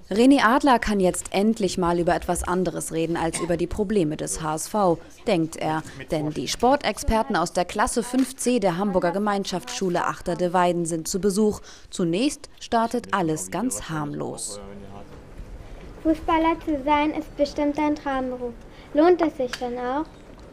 René Adler kann jetzt endlich mal über etwas anderes reden als über die Probleme des HSV, denkt er. Denn die Sportexperten aus der Klasse 5C der Hamburger Gemeinschaftsschule Achterde-Weiden sind zu Besuch. Zunächst startet alles ganz harmlos. Fußballer zu sein ist bestimmt ein Traumberuf. Lohnt es sich dann auch?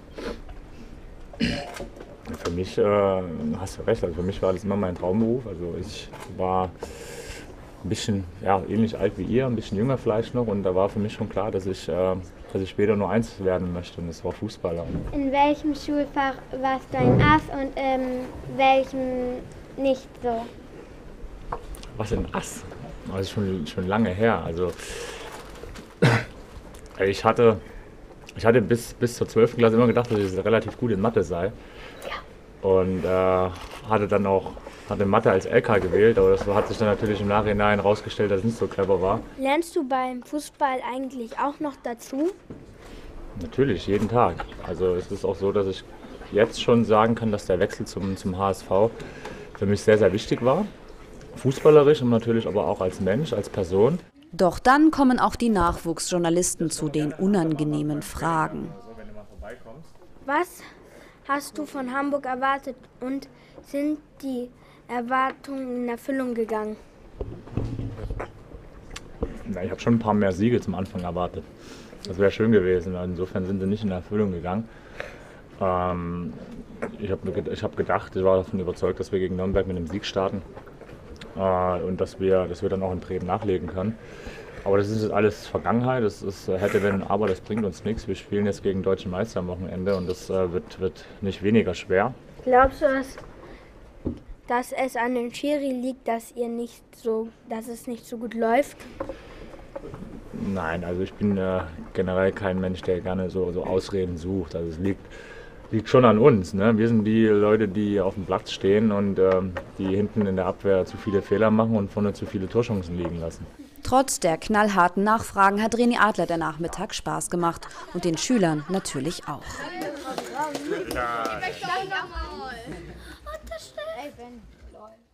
Für mich hast du recht, also für mich war das immer mein Traumberuf. Also ich war ein bisschen ähnlich alt wie ihr, ein bisschen jünger vielleicht noch, und da war für mich schon klar, dass ich später nur eins werden möchte, und das war Fußballer. In welchem Schulfach warst du ein Ass und in welchem nicht so? Was ein Ass? Das ist schon lange her. Also ich hatte bis zur 12. Klasse immer gedacht, dass ich relativ gut in Mathe sei. Und hatte Mathe als LK gewählt, aber das hat sich dann natürlich im Nachhinein herausgestellt, dass es nicht so clever war. Lernst du beim Fußball eigentlich auch noch dazu? Natürlich, jeden Tag. Also es ist auch so, dass ich jetzt schon sagen kann, dass der Wechsel zum HSV für mich sehr, sehr wichtig war. Fußballerisch und natürlich aber auch als Mensch, als Person. Doch dann kommen auch die Nachwuchsjournalisten zu den unangenehmen Fragen. Was hast du von Hamburg erwartet und sind die Erwartungen in Erfüllung gegangen? Ich habe schon ein paar mehr Siege zum Anfang erwartet. Das wäre schön gewesen. Insofern sind sie nicht in Erfüllung gegangen. Ich habe gedacht, ich war davon überzeugt, dass wir gegen Nürnberg mit einem Sieg starten und dass wir dann auch in Bremen nachlegen können. Aber das ist jetzt alles Vergangenheit, das ist hätte, wenn, aber das bringt uns nichts. Wir spielen jetzt gegen Deutschen Meister am Wochenende und das wird nicht weniger schwer. Glaubst du, dass es an den Schiri liegt, dass es nicht so gut läuft? Nein, also ich bin generell kein Mensch, der gerne so Ausreden sucht. Also es liegt schon an uns, ne? Wir sind die Leute, die auf dem Platz stehen und die hinten in der Abwehr zu viele Fehler machen und vorne zu viele Torchancen liegen lassen. Trotz der knallharten Nachfragen hat René Adler der Nachmittag Spaß gemacht und den Schülern natürlich auch. Ja.